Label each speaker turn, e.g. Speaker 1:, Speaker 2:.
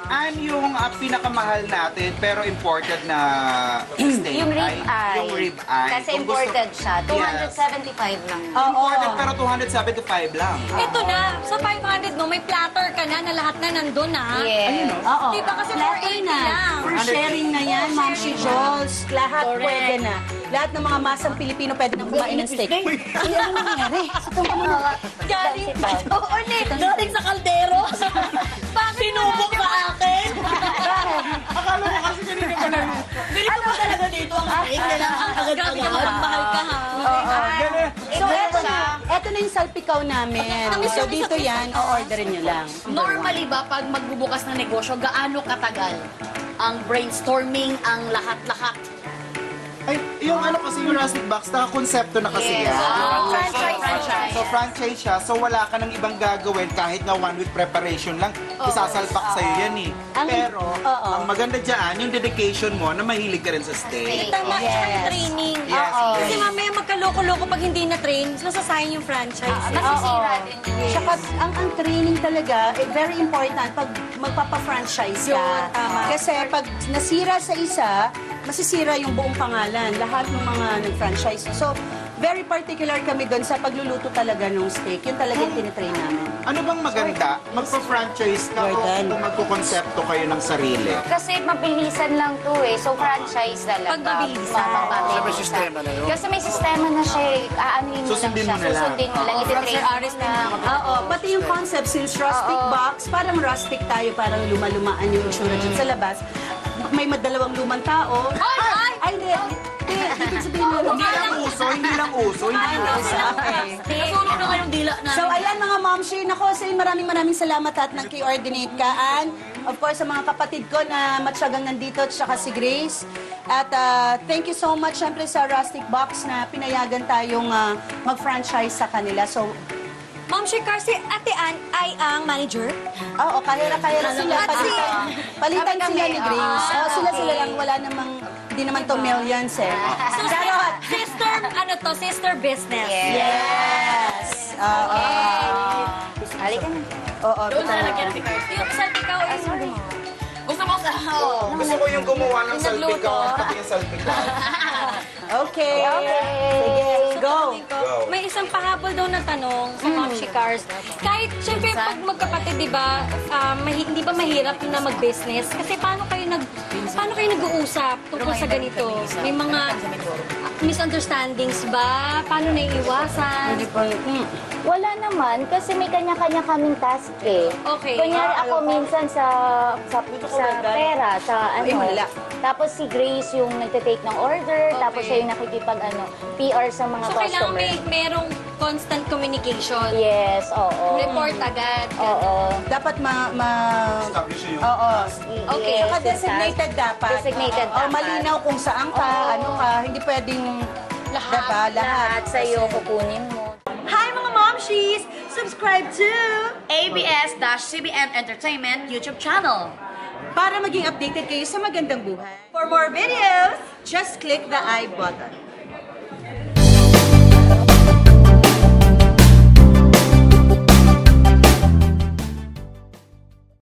Speaker 1: Yung pinakamahal natin pero imported na steak.
Speaker 2: Yung rib eye.
Speaker 1: Yung rib eye.
Speaker 2: Kasi imported siya. 275 lang.
Speaker 1: Imported pero 275 lang.
Speaker 3: Ito na, sa 500 no, may platter ka na lahat na nandun ha.
Speaker 2: Yes.
Speaker 4: Oo.
Speaker 3: Di ba kasi
Speaker 4: Platter
Speaker 3: 480 lang.
Speaker 4: For sharing na yan, Ma'am si Jules. Lahat pwede na. Lahat ng mga masang Pilipino pwede na kumain ng steak. Uy, ano nangyari?
Speaker 3: Galing pa. Oo, ulit. Galing sa kaldero. Bakit sinubok sa akin?
Speaker 1: Akala ko kasi kanina pa na.
Speaker 3: Bili ko ba talaga dito ang steak? Grabe ka mahal ka ha.
Speaker 4: So, eto na yung salpikaw namin. So, dito yan, o-orderin nyo lang.
Speaker 5: Normally ba, pag magbubukas ng negosyo, gaano katagal ang brainstorming, ang lahat-lahat?
Speaker 1: Ay, yung ano kasi yung Rustic Box, nakakonsepto na kasi yan.
Speaker 2: Franchise.
Speaker 1: So franchise siya, so wala ka ng ibang gagawin kahit na 1 week preparation lang, isasalpak sa'yo yan eh. Pero, ang maganda dyan, yung dedication mo na mahilig ka rin sa steak.
Speaker 3: Tama, yes. Training.
Speaker 1: Yes.
Speaker 3: Kasi mamaya magkaloko-loko pag hindi na train, masasayang yung franchise.
Speaker 2: Masisira din.
Speaker 4: Tsaka, ang training talaga, very important pag magpapa-franchise ka.
Speaker 3: Yun, tama.
Speaker 4: Kasi pag nasira sa isa, masisira yung buong pangalan. Lahat ng mga nag-franchise. So, very particular kami doon sa pagluluto talaga ng steak. Yun talaga yung tinitrain namin.
Speaker 1: Ano bang maganda? Magpa-franchise ka o
Speaker 4: Jordan.
Speaker 1: kung magkukonsepto kayo ng sarili?
Speaker 2: Kasi mabilisan lang to eh. So franchise talaga.
Speaker 3: Pag mabilisan.
Speaker 2: May sistema na yun. Kasi may sistema na siya eh. Aanuhin mo lang
Speaker 1: Susundin
Speaker 2: siya.
Speaker 1: mo na lang.
Speaker 2: Susundin mo lang. Ititrain mo na.
Speaker 4: Oo, pati yung concept, since rustic box, parang rustic tayo, parang luma-lumaan yung itsura dyan sa labas. May madalawang lumang tao. Ay, hindi. Ibig sabihin mo.
Speaker 1: Hindi lang uso, hindi lang uso.
Speaker 5: Nasunog na kayong dila na.
Speaker 4: So, ayan mga momshi. Nako, say maraming salamat at nag-coordinate ka. And, of course, sa mga kapatid ko na matyagang nandito, at saka si Grace. At thank you so much, syempre, sa Rustic Box na pinayagan tayong mag-franchise sa kanila. So,
Speaker 3: Ma'am Shekar, si Ate Ann ay ang manager.
Speaker 4: oo, kahira-kahira sila. Palitan sila ni Grace. Sila lang. Wala namang, hindi naman to millions eh.
Speaker 3: So, sister business.
Speaker 4: Yes. Oo.
Speaker 2: Halika na.
Speaker 4: Oo.
Speaker 5: Doon na lalagyan si Carl.
Speaker 3: Yung salpikaw ay
Speaker 5: Gusto mo sa...
Speaker 1: Gusto ko yung gumawa ng salpikaw, pati yung salpikaw.
Speaker 4: Okay. Sige, go.
Speaker 3: May isang pahabol daw na tanong sa Ma'am Shekars. Kahit, syempre, pag magkapatid, di ba, hindi ba mahirap na mag-business? Kasi paano kayo nag-uusap tungkol sa ganito? May mga misunderstandings ba? Paano naiiwasan?
Speaker 2: Wala naman, kasi may kanya-kanya kaming task eh.
Speaker 3: Okay.
Speaker 2: Kunyari ako minsan sa pera, sa ano.
Speaker 4: wala.
Speaker 2: Tapos si Grace yung nagte-take ng order, tapos siya yung nakikipag PR sa mga
Speaker 3: So, kailangan
Speaker 2: customer.
Speaker 3: merong constant communication.
Speaker 2: Yes, oo.
Speaker 3: Report agad.
Speaker 2: Oo.
Speaker 4: Dapat
Speaker 1: Establish yung...
Speaker 4: Oo.
Speaker 3: Okay.
Speaker 4: Saka designated dapat.
Speaker 2: Designated
Speaker 4: Oo,
Speaker 2: dapat.
Speaker 4: malinaw kung saan ka, ano ka. Hindi pwedeng lahat.
Speaker 2: Lahat sa'yo kukunin mo.
Speaker 4: Hi mga momshies! Subscribe to
Speaker 5: ABS-CBN Entertainment YouTube channel.
Speaker 4: para maging updated kayo sa magandang buhay. For more videos, just click the I button.